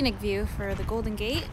scenic view for the Golden Gate.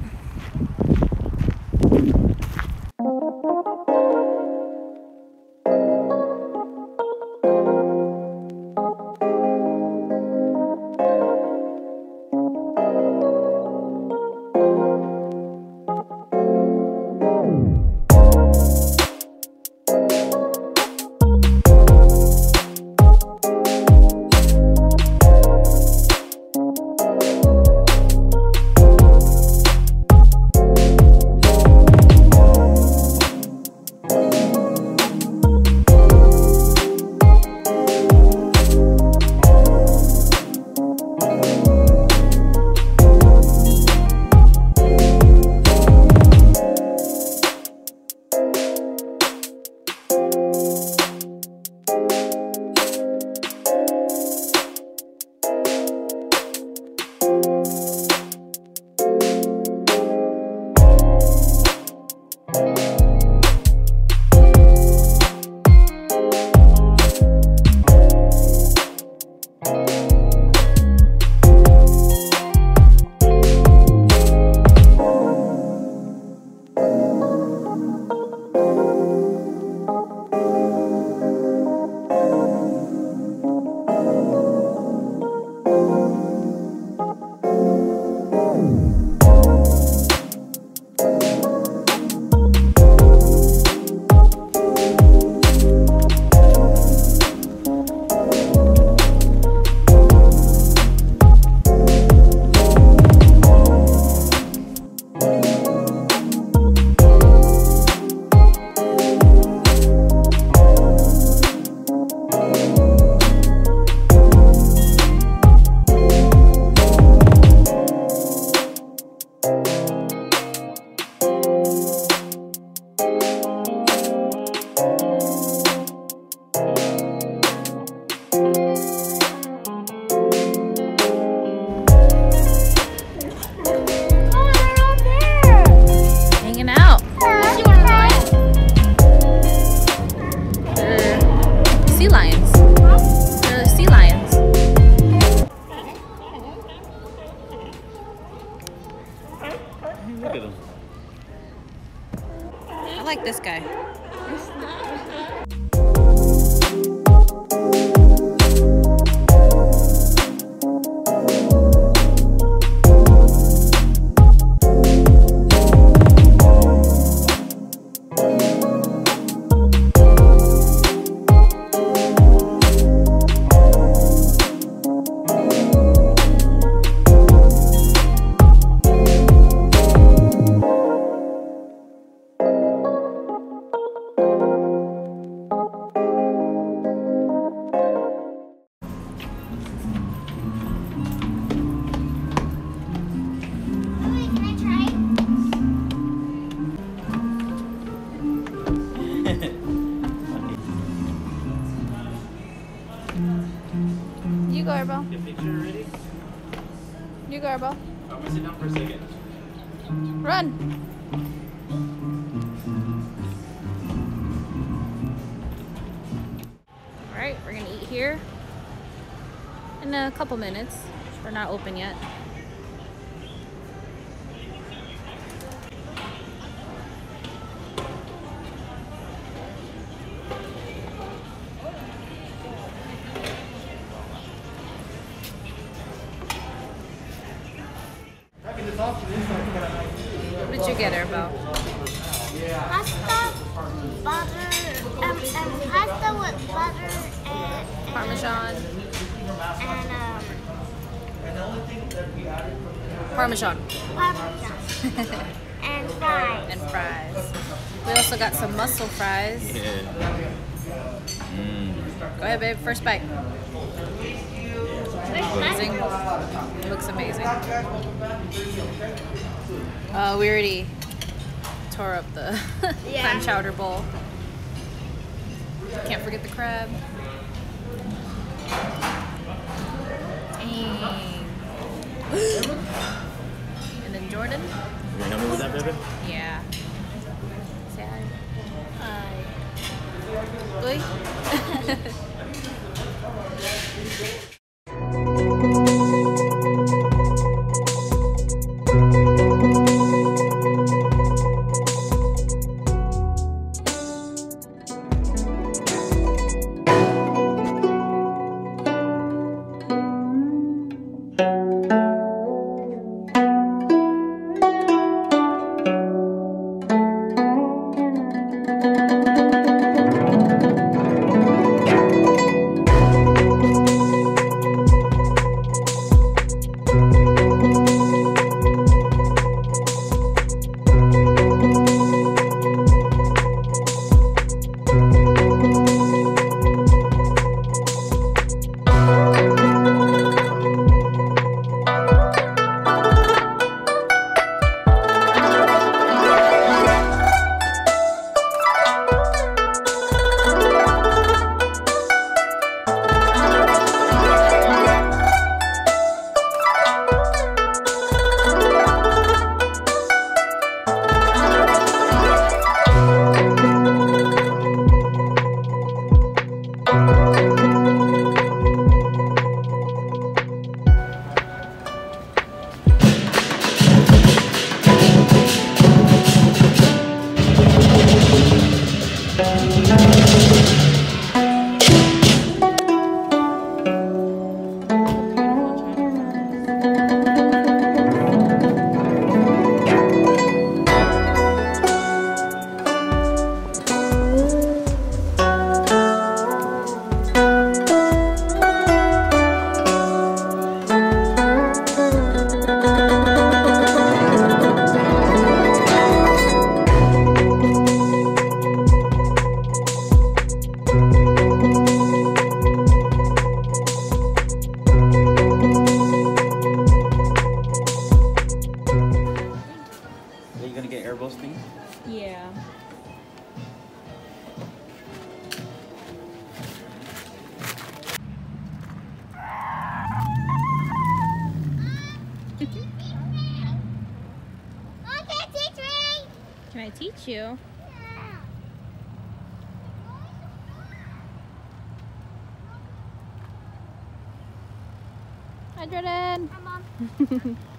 Look at him. I like this guy. You go, Arbel. Get picture ready? You go, Arbel. I'm gonna sit down for a second. Run. Alright, we're gonna eat here in a couple minutes. We're not open yet. What did you get, Arbel? Pasta, butter, pasta with butter and Parmesan. Parmesan Parmesan. and fries. And fries. We also got some mussel fries. Yeah. Go ahead, babe. First bite. Amazing. It looks amazing. We already tore up the clam chowder bowl. Can't forget the crab. Dang. And then Jordan. You gonna help me with that, baby? Yeah. Say hi. Hi. gonna get air roasting? Yeah. Can I teach you? Hi, Jordan. Hi, Mom.